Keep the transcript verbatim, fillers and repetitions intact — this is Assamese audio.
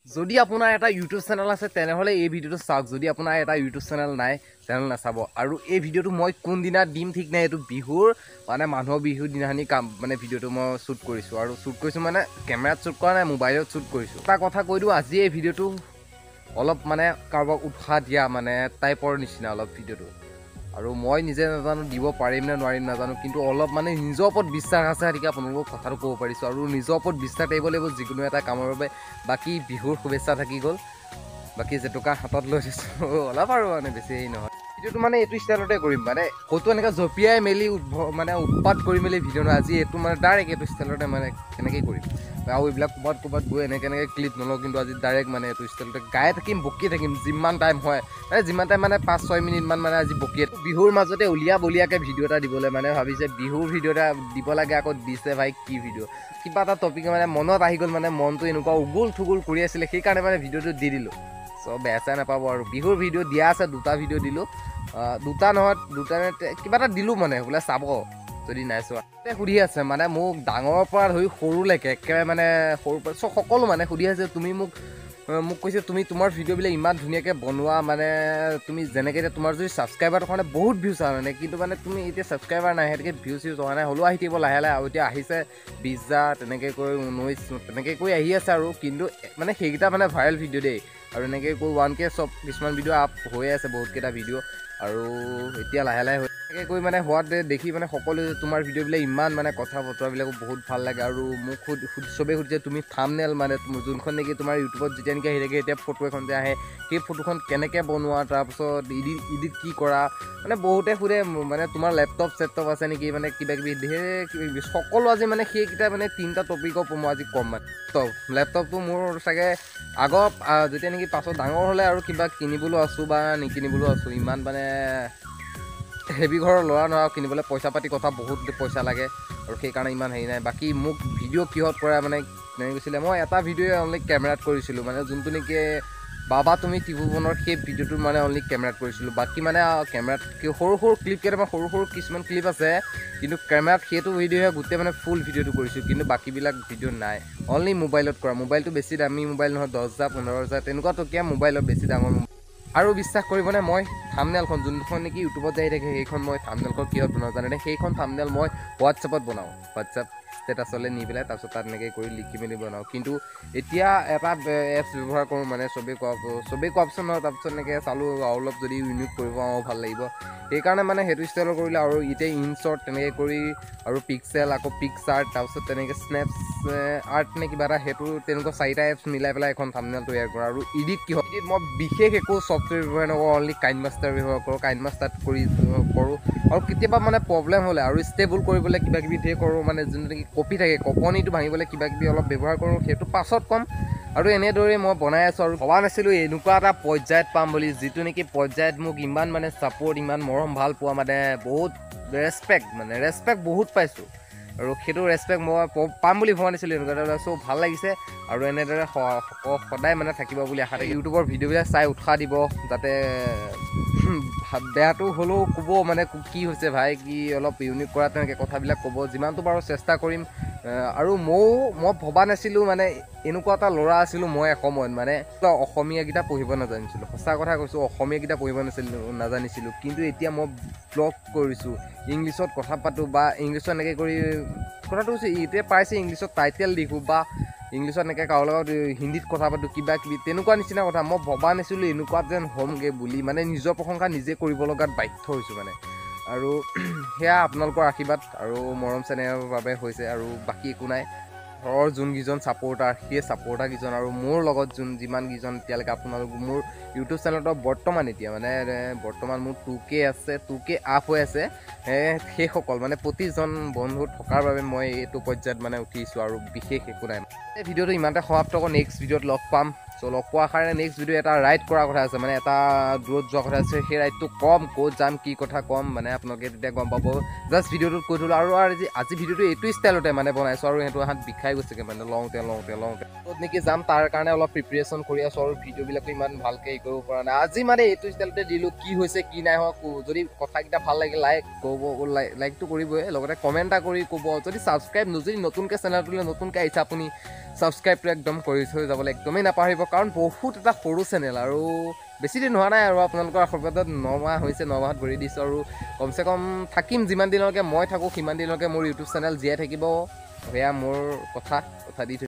যদি আপোনাৰ এটা ইউটিউব চেনেল আছে তেনেহ'লে এই ভিডিঅ'টো চাওক যদি আপোনাৰ এটা ইউটিউব চেনেল নাই চেনেল নাচাব আৰু এই ভিডিঅ'টো মই কোনদিনা দিম ঠিক নাই এইটো বিহুৰ মানে মানুহৰ বিহুৰ দিনাখনি কাম মানে ভিডিঅ'টো মই শ্বুট কৰিছোঁ আৰু শ্বুট কৰিছোঁ মানে কেমেৰাত শ্বুট কৰা নাই মোবাইলত শ্বুট কৰিছোঁ এটা কথা কৈ দিওঁ আজি এই ভিডিঅ'টো অলপ মানে কাৰোবাক উৎসাহ দিয়া মানে টাইপৰ নিচিনা অলপ ভিডিঅ'টো আৰু মই নিজে নাজানো দিব পাৰিম নে নোৱাৰিম নাজানো কিন্তু অলপ মানে নিজৰ ওপৰত বিশ্বাস আছে গতিকে আপোনালোকক কথাটো ক'ব পাৰিছোঁ আৰু নিজৰ ওপৰত বিশ্বাস থাকিব লাগিব যিকোনো এটা কামৰ বাবে বাকী বিহুৰ শুভেচ্ছা থাকি গ'ল বাকী জেতুকা হাতত লৈ থৈছোঁ অলপ আৰু মানে বেছি হেৰি নহয় ভিডিঅ'টো মানে এইটো ষ্টাইলতে কৰিম মানে ক'তো এনেকৈ জঁপিয়াই মেলি মানে উৎপাত কৰি মেলি ভিডিঅ' নহয় আজি এইটো মানে ডাইৰেক্ট এইটো ষ্টাইলতে মানে কেনেকৈ কৰিম আৰু এইবিলাক ক'ৰবাত ক'ৰবাত গৈ এনেকৈ এনেকৈ ক্লিপ নলওঁ কিন্তু আজি ডাইৰেক্ট মানে এইটো ষ্টাইলতে গাই থাকিম বকিয়ে থাকিম যিমান টাইম হয় মানে যিমান টাইম মানে পাঁচ ছয় মিনিটমান মানে আজি বকিয়ে বিহুৰ মাজতে উলিয়া বলিয়াকৈ ভিডিঅ' এটা দিবলৈ মানে ভাবিছে বিহুৰ ভিডিঅ' এটা দিব লাগে আকৌ দিছে ভাই কি ভিডিঅ' কিবা এটা টপিক মানে মনত আহি গ'ল মানে মনটো এনেকুৱা উগুল থুগুল কৰি আছিলে সেইকাৰণে মানে ভিডিঅ'টো দি দিলোঁ চ' বেয়া চেয়া নাপাব আৰু বিহুৰ ভিডিঅ' দিয়া আছে দুটা ভিডিঅ' দিলোঁ দুটা নহয় দুটা কিবা এটা দিলোঁ মানে বোলে চাব যদি নাই চোৱা সুধি আছে মানে মোক ডাঙৰৰ পৰা ধৰি সৰুলৈকে একেবাৰে মানে সৰুৰ পৰা চ' সকলো মানে সুধি আছে তুমি মোক মোক কৈছে তুমি তোমাৰ ভিডিঅ'বিলাক ইমান ধুনীয়াকৈ বনোৱা মানে তুমি যেনেকৈ এতিয়া তোমাৰ যদি ছাবস্ক্ৰাইবাৰৰ কাৰণে বহুত ভিউজ আহে মানে কিন্তু মানে তুমি এতিয়া ছাবস্ক্ৰাইবাৰ নাই সেনেকৈ ভিউজ চিউজ অহা নাই হ'লেও আহি থাকিব লাহে লাহে আৰু এতিয়া আহিছে বিছ হাজাৰ তেনেকৈ কৰি ঊনৈছ তেনেকৈ কৰি আহি আছে আৰু কিন্তু মানে সেইকেইটা মানে ভাইৰেল ভিডিঅ' দেই আৰু এনেকৈ কৰি ওৱান কে চব কিছুমান ভিডিঅ' আপ হৈ আছে বহুতকেইটা ভিডিঅ' আৰু এতিয়া লাহে লাহে এনেকৈ কৰি মানে হোৱাত দেখি মানে সকলো তোমাৰ ভিডিঅ'বিলাক ইমান মানে কথা বতৰাবিলাকো বহুত ভাল লাগে আৰু মোক সুধ চবেই সুধিছে তুমি থাম্বনেইল মানে যোনখন নেকি তোমাৰ ইউটিউবত যেতিয়া নেকি আহি থাকে এতিয়া ফটো এখন যে আহে সেই ফটোখন কেনেকৈ বনোৱা তাৰপিছত ইডিট ইডিট কি কৰা মানে বহুতে সোধে মানে তোমাৰ লেপটপ চেপটপ আছে নেকি মানে কিবা কিবি ধেৰ কিবা কিবি সকলো আজি মানে সেইকেইটা মানে তিনিটা টপিকৰ ওপৰত মই আজি ক'ম মানে লেপটপ লেপটপটো মোৰ চাগে আগৰ যেতিয়া নেকি পাছত ডাঙৰ হ'লে আৰু কিবা কিনিবলৈও আছোঁ বা নিকিনিবলৈও আছোঁ ইমান মানে হেভি ঘৰৰ ল'ৰা নোৱাৰা কিনিবলৈ পইচা পাতি কথা বহুত পইচা লাগে আৰু সেইকাৰণে ইমান হেৰি নাই বাকী মোক ভিডিঅ' কিহত কৰা মানে তেনেকৈ কৈছিলে মই এটা ভিডিঅ'ই অনলি কেমেৰাত কৰিছিলোঁ মানে যোনটো নেকি বাবা তুমি ত্ৰিভুৱনৰ সেই ভিডিঅ'টো মানে অনলি কেমেৰাত কৰিছিলোঁ বাকী মানে কেমেৰাত সৰু সৰু ক্লিপ কেইটামান সৰু সৰু কিছুমান ক্লিপ আছে কিন্তু কেমেৰাত সেইটো ভিডিঅ'হে গোটেই মানে ফুল ভিডিঅ'টো কৰিছোঁ কিন্তু বাকীবিলাক ভিডিঅ' নাই অনলি মোবাইলত কৰা মোবাইলটো বেছি দামী মোবাইল নহয় দহ হাজাৰ পোন্ধৰ হাজাৰ তেনেকুৱা টকীয়া মোবাইলত বেছি ডাঙৰ আৰু বিশ্বাস কৰিবনে মই থাম্বনেইলখন যোনখন নেকি ইউটিউবত যাই থাকে সেইখন মই থাম্বনেইলখন কিহত বনাওঁ জানেনে সেইখন থাম্বনেইল মই হোৱাটছএপত বনাওঁ হোৱাটছএপ ষ্টেটাছলৈ নি পেলাই তাৰপিছত তাত এনেকৈ কৰি লিখি মেলি বনাওঁ কিন্তু এতিয়া এটা এপছ ব্যৱহাৰ কৰোঁ মানে চবেই কোৱা চবেই কোৱা পিছত নহয় তাৰপিছত এনেকৈ চালোঁ আৰু অলপ যদি ইউনিক কৰিব পাৰোঁ ভাল লাগিব সেইকাৰণে মানে সেইটো ষ্টাইলৰ কৰিলে আৰু এতিয়া ইনশ্বৰ্ট তেনেকৈ কৰি আৰু পিক্সেল আকৌ পিক্সাৰ্ট তাৰপিছত তেনেকৈ স্নেপছ আৰ্ট নে কিবা এটা সেইটো তেনেকুৱা চাৰিটা এপছ মিলাই পেলাই এখন থাম্বনেইল তৈয়াৰ কৰা আৰু ইডিট কি হয় ইডিট মই বিশেষ একো ছফ্টৱেৰ ব্যৱহাৰ নকৰোঁ অনলি কাইন মাষ্টাৰ ব্যৱহাৰ কৰোঁ কাইন মাষ্টাৰত কৰি কৰোঁ আৰু কেতিয়াবা মানে প্ৰব্লেম হ'লে আৰু ষ্টেবল কৰিবলৈ কিবা কিবি ধেৰ কৰোঁ মানে যোনটো নেকি কপি থাকে কপনিটো ভাঙিবলৈ কিবা কিবি অলপ ব্যৱহাৰ কৰোঁ সেইটো পাছত ক'ম আৰু এনেদৰে মই বনাই আছোঁ আৰু ভবা নাছিলোঁ এনেকুৱা এটা পৰ্যায়ত পাম বুলি যিটো নেকি পৰ্যায়ত মোক ইমান মানে ছাপোৰ্ট ইমান মৰম ভাল পোৱা মানে বহুত ৰেচপেক্ট মানে ৰেচপেক্ট বহুত পাইছোঁ আৰু সেইটো ৰেচপেক্ট মই পাম বুলি ভবা নাছিলোঁ এনেকুৱা চ' ভাল লাগিছে আৰু এনেদৰে সদায় মানে থাকিব বুলি আশা থাকে ইউটিউবৰ ভিডিঅ'বিলাক চাই উৎসাহ দিব যাতে বেয়াটো হ'লেও ক'ব মানে কি হৈছে ভাই কি অলপ ইউনিক কৰা তেনেকৈ কথাবিলাক ক'ব যিমানটো পাৰোঁ চেষ্টা কৰিম আৰু ময়ো মই ভবা নাছিলোঁ মানে এনেকুৱা এটা ল'ৰা আছিলোঁ মই এসময়ত মানে অসমীয়াকেইটা পঢ়িব নাজানিছিলোঁ সঁচা কথা কৈছোঁ অসমীয়াকেইটা পঢ়িব নাছিলোঁ নাজানিছিলোঁ কিন্তু এতিয়া মই ব্লগ কৰিছোঁ ইংলিছত কথা পাতোঁ বা ইংলিছত এনেকৈ কৰি কথাটো কৈছোঁ এতিয়া পাইছে ইংলিছত টাইটেল লিখোঁ বা ইংলিছত এনেকৈ কাৰো লগত হিন্দীত কথা পাতোঁ কিবা কিবি তেনেকুৱা নিচিনা কথা মই ভবা নাছিলোঁ এনেকুৱা যেন হ'মগৈ বুলি মানে নিজৰ প্ৰশংসা নিজে কৰিব লগাত বাধ্য হৈছোঁ মানে আৰু সেয়া আপোনালোকৰ আশীৰ্বাদ আৰু মৰম চেনেহৰ বাবে হৈছে আৰু বাকী একো নাই ঘৰৰ যোনকেইজন ছাপোৰ্টাৰ সেই ছাপোৰ্টাৰকেইজন আৰু মোৰ লগত যোন যিমানকেইজন এতিয়ালৈকে আপোনালোক মোৰ ইউটিউব চেনেলত বৰ্তমান এতিয়া মানে বৰ্তমান মোৰ টু কে আছে টু কে আপ হৈ আছে সেইসকল মানে প্ৰতিজন বন্ধু থকাৰ বাবে মই এইটো পৰ্যায়ত মানে উঠিছোঁ আৰু বিশেষ একো নাই এই ভিডিঅ'টো ইমানতে সমাপ্ত কৰোঁ নেক্সট ভিডিঅ'ত লগ পাম চ' লগ পোৱাৰ কাৰণে নেক্সট ভিডিঅ' এটা ৰাইড কৰাৰ কথা আছে মানে এটা দূৰত যোৱা কথা আছে সেই ৰাইডটো কম ক'ত যাম কি কথা ক'ম মানে আপোনালোকে তেতিয়া গম পাব জাষ্ট ভিডিঅ'টোত কৈ থ'লোঁ আৰু আজি আজি ভিডিঅ'টো এইটো ষ্টাইলতে মানে বনাইছোঁ আৰু সেইটো হাত বিষাই গৈছেগৈ মানে লওঁতে লওঁতে লওঁতে ক'ত নেকি যাম তাৰ কাৰণে অলপ প্ৰিপেৰেশ্যন কৰি আছোঁ আৰু ভিডিঅ'বিলাকো ইমান ভালকৈ হেৰি কৰিব পৰা নাই আজি মানে এইটো ষ্টাইলতে দিলোঁ কি হৈছে কি নাই হোৱা যদি কথাকেইটা ভাল লাগে লাইক ক'ব লাইকটো কৰিবই লগতে কমেণ্ট এটা কৰি ক'ব যদি ছাবস্ক্ৰাইব যদি নতুনকৈ চেনেলটোলৈ নতুনকৈ আহিছে আপুনি ছাবস্ক্ৰাইবটো একদম কৰি থৈ যাবলৈ একদমেই নাপাহৰিব কাৰণ বহুত এটা সৰু চেনেল আৰু বেছি দিন হোৱা নাই আৰু আপোনালোকৰ আশীৰ্বাদত ন মাহ হৈছে ন মাহত ভৰি দিছোঁ আৰু কমচে কম থাকিম যিমান দিনলৈকে মই থাকোঁ সিমান দিনলৈকে মোৰ ইউটিউব চেনেল জীয়াই থাকিব সেয়া মোৰ কথা কথা দি